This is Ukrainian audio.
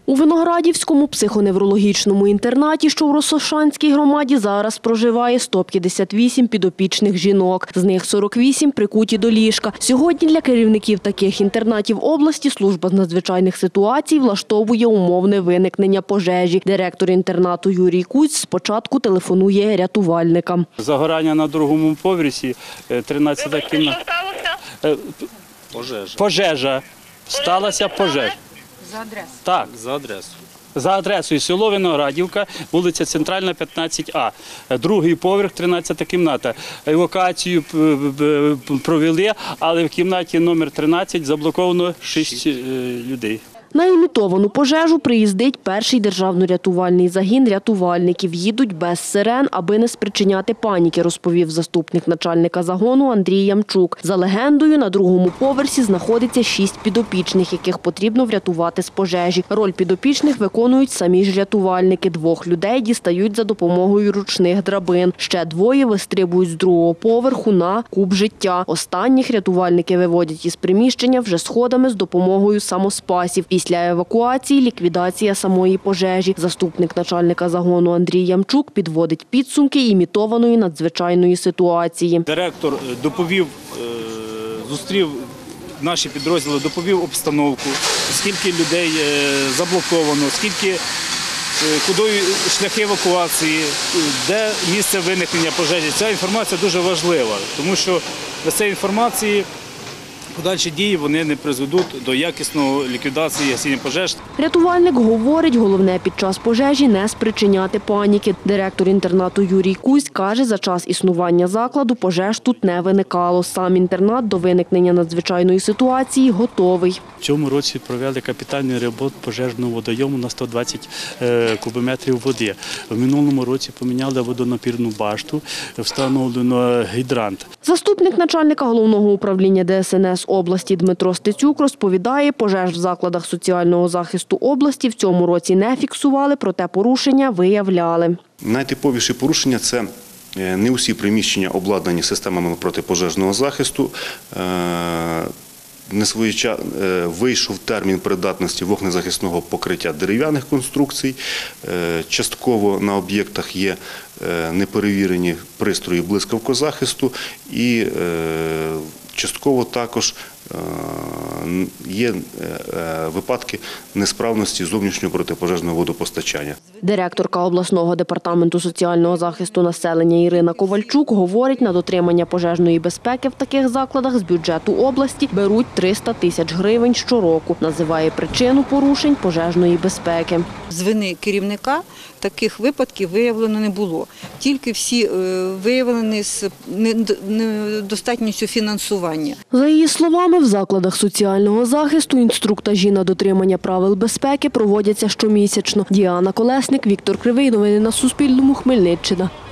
У Виноградівському психоневрологічному інтернаті, що в Росошанській громаді, зараз проживає 158 підопічних жінок. З них 48 прикуті до ліжка. Сьогодні для керівників таких інтернатів області служба з надзвичайних ситуацій влаштовує умовне виникнення пожежі. Директор інтернату Юрій Куць спочатку телефонує рятувальникам. Загорання на другому поверсі, 13-та кімната. Пожежа. Сталася пожежа. За адресою? Так. За адресу. За адресою село Виноградівка, вулиця Центральна, 15А. Другий поверх, 13-та кімната. Евакуацію провели, але в кімнаті номер 13 заблоковано 6 людей. На імітовану пожежу приїздить перший державно-рятувальний загін рятувальників. Їдуть без сирен, аби не спричиняти паніки, розповів заступник начальника загону Андрій Ямчук. За легендою, на другому поверсі знаходиться 6 підопічних, яких потрібно врятувати з пожежі. Роль підопічних виконують самі ж рятувальники. 2 людей дістають за допомогою ручних драбин. Ще 2 вистрибують з другого поверху на куб життя. Останніх рятувальники виводять із приміщення вже сходами з допомогою самоспасів. Після евакуації – ліквідація самої пожежі. Заступник начальника загону Андрій Ямчук підводить підсумки імітованої надзвичайної ситуації. Директор доповів, зустрів наші підрозділи, доповів обстановку, скільки людей заблоковано, куди шляхи евакуації, де місце виникнення пожежі. Ця інформація дуже важлива, тому що без цієї інформації подальші дії вони не призведуть до якісної ліквідації гасіння пожеж. Рятувальник говорить, головне під час пожежі не спричиняти паніки. Директор інтернату Юрій Кусь каже, за час існування закладу пожеж тут не виникало. Сам інтернат до виникнення надзвичайної ситуації готовий. В цьому році провели капітальний ремонт пожежного водойому на 120 кубометрів води. В минулому році поміняли водонапірну башту, встановлено гідрант. Заступник начальника головного управління ДСНС області Дмитро Стецюк розповідає, пожеж в закладах соціального захисту області в цьому році не фіксували, проте порушення виявляли. Найтиповіші порушення – це не усі приміщення обладнані системами протипожежного захисту. Вийшов термін придатності вогнезахисного покриття дерев'яних конструкцій. Частково на об'єктах є неперевірені пристрої блискавкозахисту і частково також є випадки несправності зовнішнього протипожежного водопостачання. Директорка обласного департаменту соціального захисту населення Ірина Ковальчук говорить, на дотримання пожежної безпеки в таких закладах з бюджету області беруть 300 тисяч гривень щороку. Називає причину порушень пожежної безпеки. З вини керівника таких випадків виявлено не було. Тільки всі виявлені з недостатністю фінансування. За її словами, в закладах соціального захисту інструктажі на дотримання правил безпеки проводяться щомісячно. Діана Колесник, Віктор Кривий. Новини на Суспільному. Хмельниччина.